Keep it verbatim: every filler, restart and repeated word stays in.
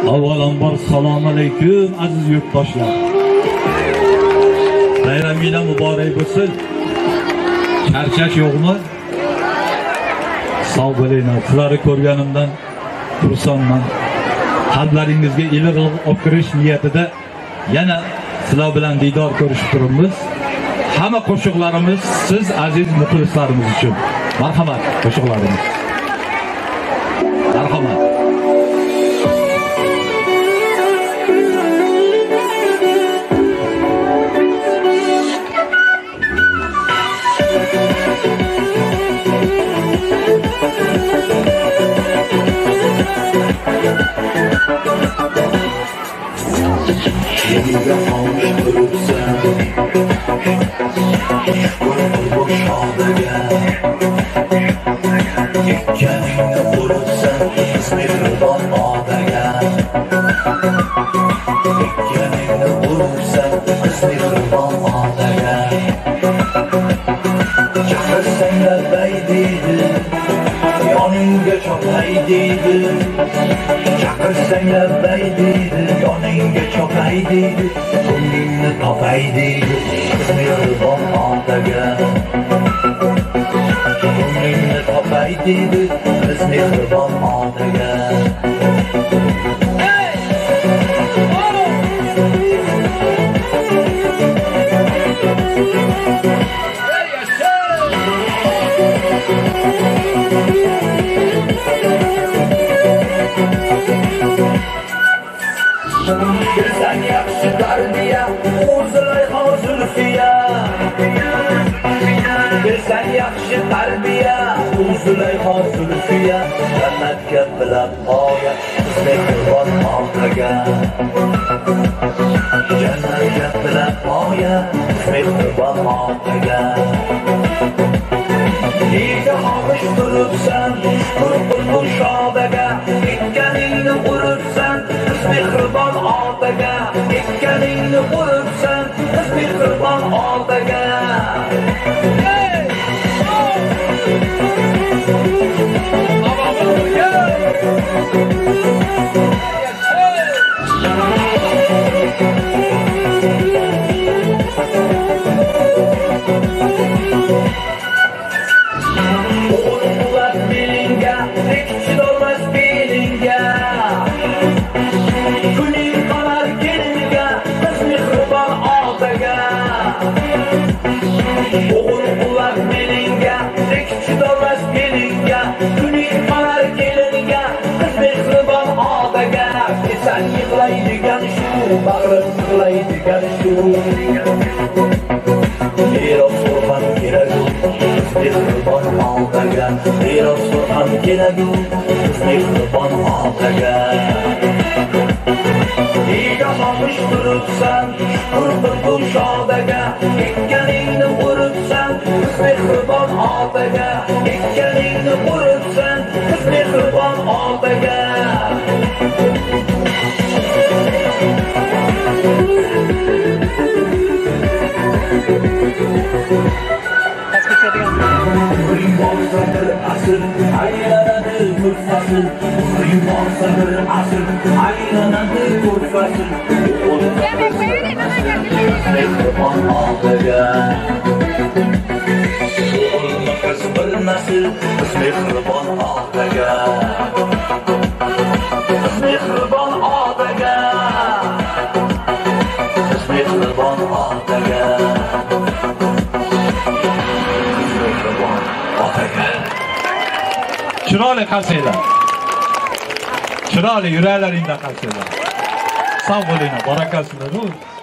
Avvalambor salom alaykum aziz yurtdoshlar. Bayraminglar muborak bo'lsin. Charchash yo'qmi? Sog' bo'linglar. Sizlarni ko'rganimdan xursandman. Qalblaringizga iliq olib kirish niyatida yana sizlar bilan diydor ko'rishib turibmiz. Hamma qo'shiqlarimiz siz aziz muxlislarimiz uchun. Marhamat qo'shiqlarimiz. Marhamat. Kimga xomush turibsan, bulbul shodaga ekkaningni uribsan, mehribon odaga ekkaningni uribsan, mehribon odaga chaqirsang labbay deydi, yoningga chopay deydi, chaqirsang labbay deydi, yoningga chopay deydi, ko'nglingni topay deydi, mehribon otaga ko'nglingni topay deydi, biz mehribon otaga. Bilsang yaxshi tarbiya, o'zlay hozir fiya. Bilsang yaxshi tarbiya, o'zlay hozir fiya. Jannatga bilan qoya, mehribon otaga. Jannatga bilan qoya, mehribon otaga. Nega xomush turibsan, bulbul shodaga ekkaningni uribsan, mehribon otaga ekkaningni uribsan, mehribon otaga. Bag'rim yig'laydigan shu Meros ham kelagu, mehribon otaga. Meros ham kelagu, mehribon otaga. Nega xomush turibsan, bulbul shodaga ekkaningni uribsan, mehribon otaga ekkaningni uribsan, mehribon otaga. Umring borsa bir asr, aylanadi murfasil. Umring borsa bir asr, aylanadi murfasil. Mehribon otaga o'g'ilni qiz bir nasl, mehribon otaga mehribon otaga mehribon otaga. Chiroyli qalsanglar. Chiroyli yuraklaringda qalsanglar. Sog' bo'linglar, barakasizlar.